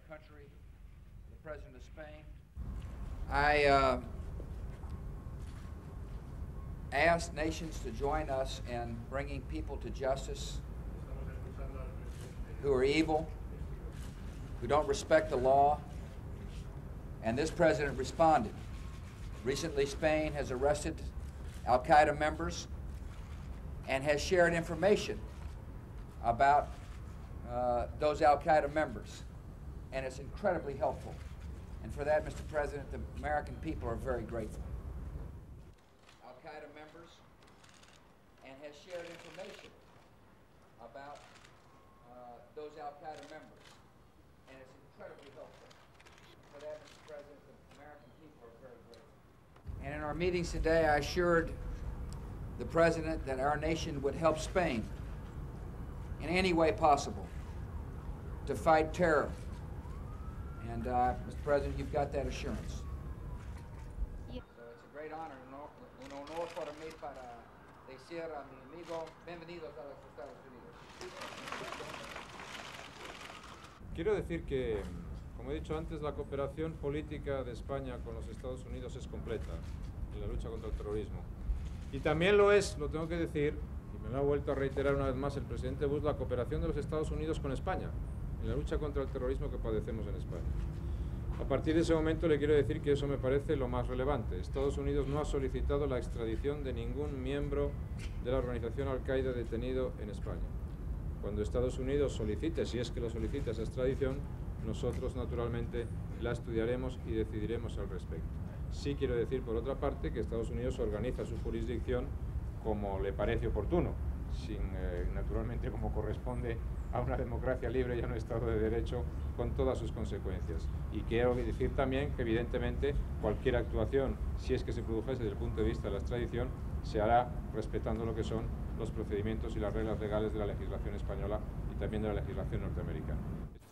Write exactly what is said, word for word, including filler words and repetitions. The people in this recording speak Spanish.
country, the President of Spain. I uh, asked nations to join us in bringing people to justice who are evil, who don't respect the law, and this president responded. Recently, Spain has arrested Al-Qaeda members and has shared information about uh, those Al-Qaeda members, and it's incredibly helpful. And for that, Mister President, the American people are very grateful. Al-Qaeda members, and has shared information about uh, those Al-Qaeda members, and it's incredibly helpful. For that, Mister President, the American people are very grateful. And in our meetings today, I assured the President that our nation would help Spain in any way possible to fight terror. And uh, Mister President, you've got that assurance. Yeah. So it's a great honor, un honor para mí para decir a mi amigo, bienvenidos a los Estados Unidos. Quiero decir que, como he dicho antes, la cooperación política de España con los Estados Unidos es completa en la lucha contra el terrorismo. Y también lo es, lo tengo que decir, y me lo ha vuelto a reiterar una vez más el presidente Bush, la cooperación de los Estados Unidos con España en la lucha contra el terrorismo que padecemos en España. A partir de ese momento le quiero decir que eso me parece lo más relevante. Estados Unidos no ha solicitado la extradición de ningún miembro de la organización Al-Qaeda detenido en España. Cuando Estados Unidos solicite, si es que lo solicita, esa extradición, nosotros naturalmente la estudiaremos y decidiremos al respecto. Sí quiero decir, por otra parte, que Estados Unidos organiza su jurisdicción como le parece oportuno, sin, eh, naturalmente como corresponde a una democracia libre y a un Estado de Derecho, con todas sus consecuencias. Y quiero decir también que, evidentemente, cualquier actuación, si es que se produjese desde el punto de vista de la extradición, se hará respetando lo que son los procedimientos y las reglas legales de la legislación española y también de la legislación norteamericana.